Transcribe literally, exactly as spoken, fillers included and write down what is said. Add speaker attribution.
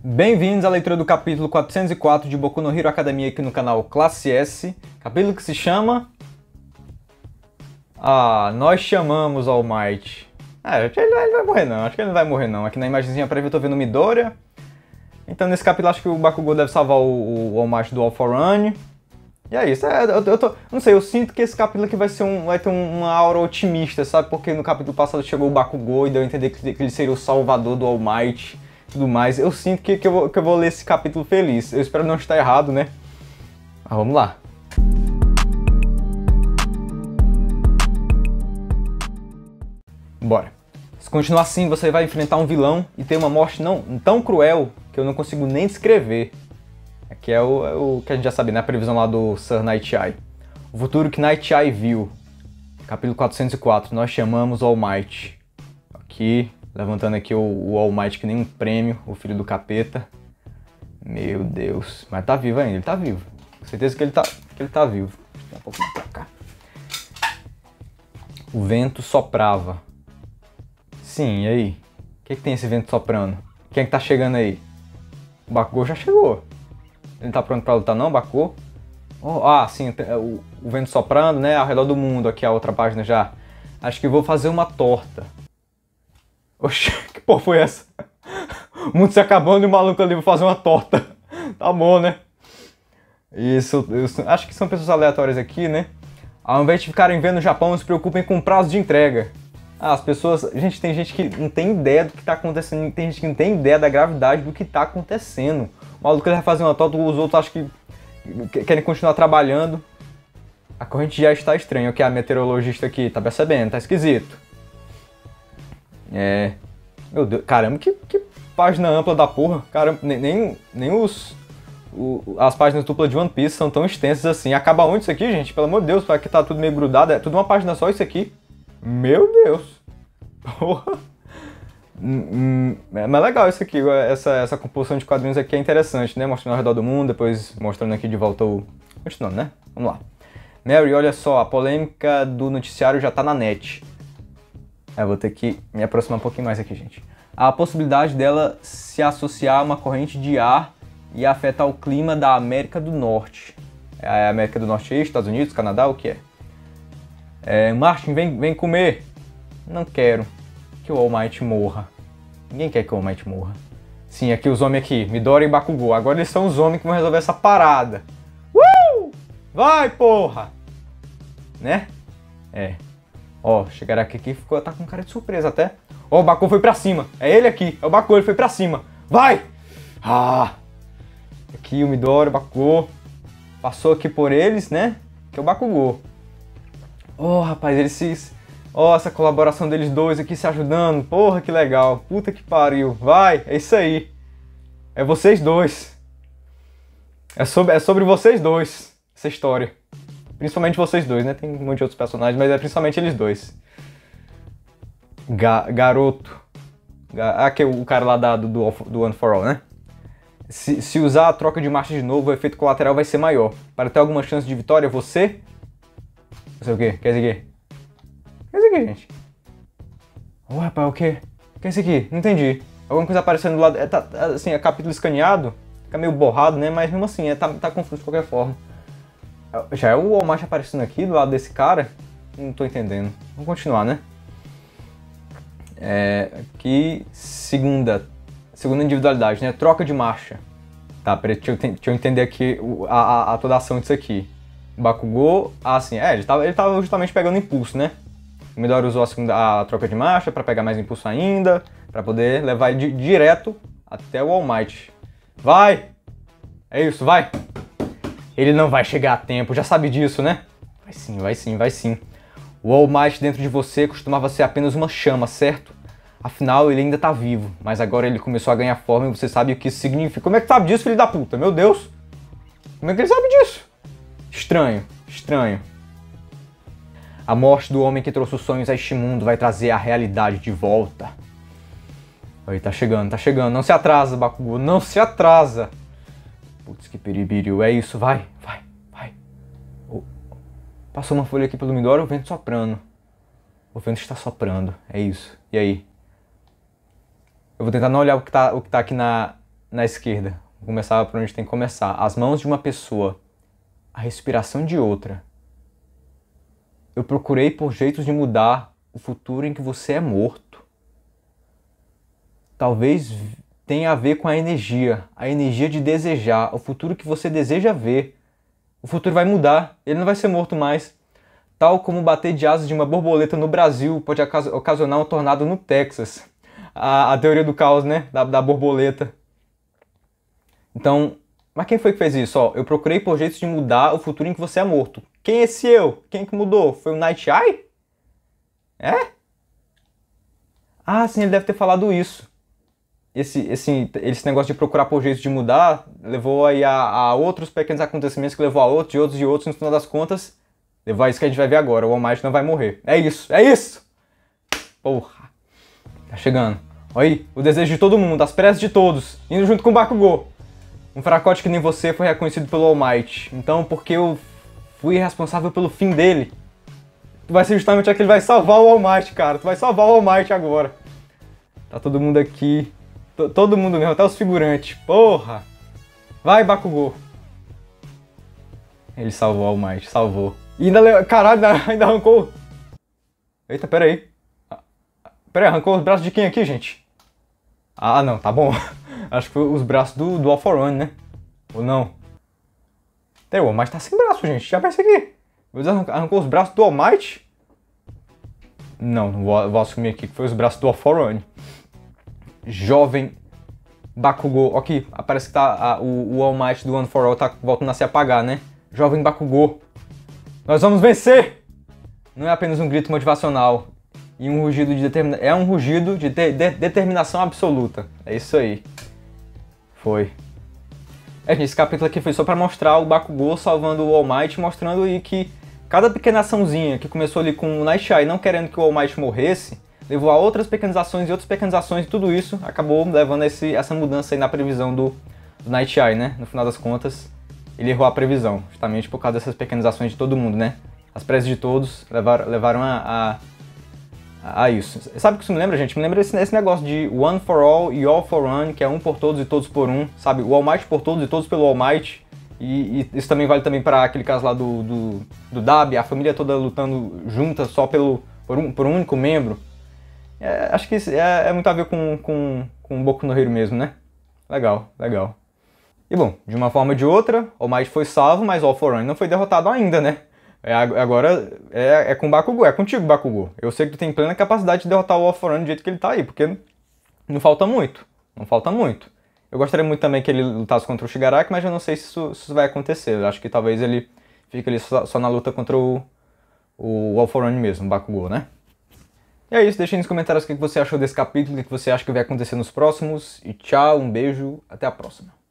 Speaker 1: Bem-vindos à leitura do capítulo quatrocentos e quatro de Boku no Hero Academia aqui no canal Classe S. Capítulo que se chama... Ah, nós chamamos All Might. É, ele não vai morrer não, acho que ele não vai morrer não. Aqui na imagenzinha prévia eu tô vendo Midoriya. Então nesse capítulo acho que o Bakugou deve salvar o, o All Might do All For One. E é isso, é, eu, eu tô... Não sei, eu sinto que esse capítulo aqui vai, ser um, vai ter uma aura otimista, sabe? Porque no capítulo passado chegou o Bakugou e deu a entender que, que ele seria o salvador do All Might. Tudo mais, eu sinto que, que, eu vou, que eu vou ler esse capítulo feliz. Eu espero não estar errado, né? Mas vamos lá. Bora. Se continuar assim, você vai enfrentar um vilão e ter uma morte não tão cruel que eu não consigo nem descrever. Aqui é o, é o que a gente já sabe, né? A previsão lá do Sir Night Eye. O futuro que Night Eye viu. Capítulo quatrocentos e quatro. Nós chamamos All Might. Aqui... Levantando aqui o, o All Might que nem um prêmio, o filho do capeta. Meu Deus. Mas tá vivo ainda, ele tá vivo. Com certeza que ele tá, que ele tá vivo. Deixa eu um pouco mais pra cá. O vento soprava. Sim, e aí? O que, é que tem esse vento soprando? Quem é que tá chegando aí? O Bakugou já chegou. Ele não tá pronto pra lutar não, Bakugou? Oh, ah, sim, o, o vento soprando, né? Ao redor do mundo, aqui a outra página já. Acho que vou fazer uma torta. Oxi, que porra foi essa? O mundo se acabando e o maluco ali vai fazer uma torta. Tá bom, né? Isso, isso, acho que são pessoas aleatórias aqui, né? Ao invés de ficarem vendo o Japão, se preocupem com o prazo de entrega. Ah, as pessoas... Gente, tem gente que não tem ideia do que tá acontecendo. Tem gente que não tem ideia da gravidade do que tá acontecendo. O maluco ele vai fazer uma torta, os outros acham que querem continuar trabalhando. A corrente já está estranha. O que a meteorologista aqui tá percebendo? Tá esquisito. É... Meu Deus, caramba, que, que página ampla da porra. Caramba, nem, nem, nem os... O, as páginas duplas de One Piece são tão extensas assim. Acaba onde isso aqui, gente? Pelo amor de Deus, aqui tá tudo meio grudado. É tudo uma página só isso aqui. Meu Deus. Porra. Hum, hum, mas legal isso aqui. Essa, essa composição de quadrinhos aqui é interessante, né? Mostrando ao redor do mundo, depois mostrando aqui de volta o... Continuando, né? Vamos lá. Mary, olha só, a polêmica do noticiário já tá na net. Eu vou ter que me aproximar um pouquinho mais aqui, gente. A possibilidade dela se associar a uma corrente de ar e afetar o clima da América do Norte. É a América do Norte aí, Estados Unidos, Canadá, o que é? É, Martin, vem, vem comer. Não quero que o All Might morra. Ninguém quer que o All Might morra. Sim, aqui os homens aqui, Midoriya e Bakugou. Agora eles são os homens que vão resolver essa parada. Uh! Vai, porra! Né? É. Ó, chegaram aqui e ficou, tá com cara de surpresa até. Ó, o Bakugou foi pra cima. É ele aqui. É o Bakugou, ele foi pra cima. Vai! Ah! Aqui o Midoriya, o Bakugou. Passou aqui por eles, né? Que é o Bakugou. Ó, rapaz, eles se... Ó, essa colaboração deles dois aqui se ajudando. Porra, que legal. Puta que pariu. Vai, é isso aí. É vocês dois. É sobre, é sobre vocês dois, essa história. Principalmente vocês dois, né? Tem um monte de outros personagens, mas é principalmente eles dois. Ga garoto. Ga Aqui é o cara lá da, do, do One For All, né? Se, se usar a troca de marcha de novo, o efeito colateral vai ser maior. Para ter alguma chance de vitória, você... Você o quê? Quer dizer o quê? Quer dizer o quê, gente? Ô, rapaz, o quê? O que é isso aqui? Não entendi. Alguma coisa aparecendo do lado... É, tá, assim, é capítulo escaneado. Fica meio borrado, né? Mas mesmo assim, é, tá, tá confuso de qualquer forma. Já é o All Might aparecendo aqui do lado desse cara? Não tô entendendo. Vamos continuar, né? É, aqui, segunda. Segunda individualidade, né? Troca de marcha. Tá, peraí, deixa eu, deixa eu entender aqui a, a, a toda a ação disso aqui. Bakugou, ah, sim, é, ele tava, ele tava justamente pegando impulso, né? O Midoriya usou a, segunda, a troca de marcha pra pegar mais impulso ainda, pra poder levar ele de, direto até o All Might. Vai! É isso, vai! Ele não vai chegar a tempo, já sabe disso, né? Vai sim, vai sim, vai sim. O All Might dentro de você costumava ser apenas uma chama, certo? Afinal, ele ainda tá vivo, mas agora ele começou a ganhar forma e você sabe o que isso significa. Como é que sabe disso, filho da puta? Meu Deus! Como é que ele sabe disso? Estranho, estranho. A morte do homem que trouxe os sonhos a este mundo vai trazer a realidade de volta. Aí, tá chegando, tá chegando. Não se atrasa, Bakugou, não se atrasa. Putz, que peribírio. É isso, vai, vai, vai. Oh. Passou uma folha aqui pelo Midoriya, o vento soprando. O vento está soprando, é isso. E aí? Eu vou tentar não olhar o que tá, o que tá aqui na, na esquerda. Vou começar por onde tem que começar. As mãos de uma pessoa, a respiração de outra. Eu procurei por jeitos de mudar o futuro em que você é morto. Talvez tenha a ver com a energia, a energia de desejar, o futuro que você deseja ver. O futuro vai mudar, ele não vai ser morto mais. Tal como bater de asas de uma borboleta no Brasil pode ocasionar um tornado no Texas. A, a teoria do caos, né? Da, da borboleta. Então, mas quem foi que fez isso? Ó, eu procurei por jeitos de mudar o futuro em que você é morto. Quem é esse eu? Quem que mudou? Foi o Night Eye? É? Ah, sim, ele deve ter falado isso. Esse, esse, esse negócio de procurar por jeitos de mudar levou aí a, a outros pequenos acontecimentos que levou a outros e outros e outros, no final das contas, levou a isso que a gente vai ver agora. O All Might não vai morrer. É isso, é isso! Porra! Tá chegando. Olha aí, o desejo de todo mundo, as preces de todos, indo junto com o Bakugou. Um fracote que nem você foi reconhecido pelo All Might. Então, porque eu fui responsável pelo fim dele, tu vai ser justamente aquele que vai salvar o All Might, cara. Tu vai salvar o All Might agora. Tá todo mundo aqui. T todo mundo mesmo, até os figurantes. Porra! Vai, Bakugou. Ele salvou o All Might, salvou. E ainda, caralho, ainda arrancou. Eita, pera aí. Pera aí, arrancou os braços de quem aqui, gente? Ah, não, tá bom. Acho que foi os braços do, do All For One, né? Ou não? Tem, o All Might tá sem braço, gente. Já pensa aqui. Você arrancou os braços do All Might? Não, não vou, vou assumir aqui que foi os braços do All For One. Jovem Bakugou. Aqui, parece que tá, a, o, o All Might do One For All tá voltando a se apagar, né? Jovem Bakugou. Nós vamos vencer! Não é apenas um grito motivacional. E um rugido de determinação. É um rugido de, de, de determinação absoluta. É isso aí. Foi. É, gente, esse capítulo aqui foi só pra mostrar o Bakugou salvando o All Might, mostrando aí que cada pequena açãozinha que começou ali com o Night Eye não querendo que o All Might morresse, levou a outras pequenas ações e outras pequenas ações, e tudo isso acabou levando a esse, essa mudança aí na previsão do, do Night Eye, né? No final das contas, ele errou a previsão, justamente por causa dessas pequenas ações de todo mundo, né? As preces de todos levaram, levaram a, a, a isso. Sabe o que isso me lembra, gente? Me lembra esse, esse negócio de One for All e All for One, que é um por todos e todos por um, sabe? O All Might por todos e todos pelo All Might. E, e isso também vale também para aquele caso lá do, do, do Dabi, a família toda lutando junta só pelo, por, um, por um único membro. É, acho que isso é, é muito a ver com, com, com Boku no Hero mesmo, né? Legal, legal. E bom, de uma forma ou de outra, All Might foi salvo, mas All For One não foi derrotado ainda, né? É, agora é, é com o Bakugou, é contigo, Bakugou. Eu sei que tu tem plena capacidade de derrotar o All For One do jeito que ele tá aí, porque não falta muito, não falta muito. Eu gostaria muito também que ele lutasse contra o Shigaraki, mas eu não sei se isso, se isso vai acontecer. Eu acho que talvez ele fique ali só, só na luta contra o, o All For One mesmo, o Bakugou, né? E é isso, deixa aí nos comentários o que você achou desse capítulo, o que você acha que vai acontecer nos próximos. E tchau, um beijo, até a próxima.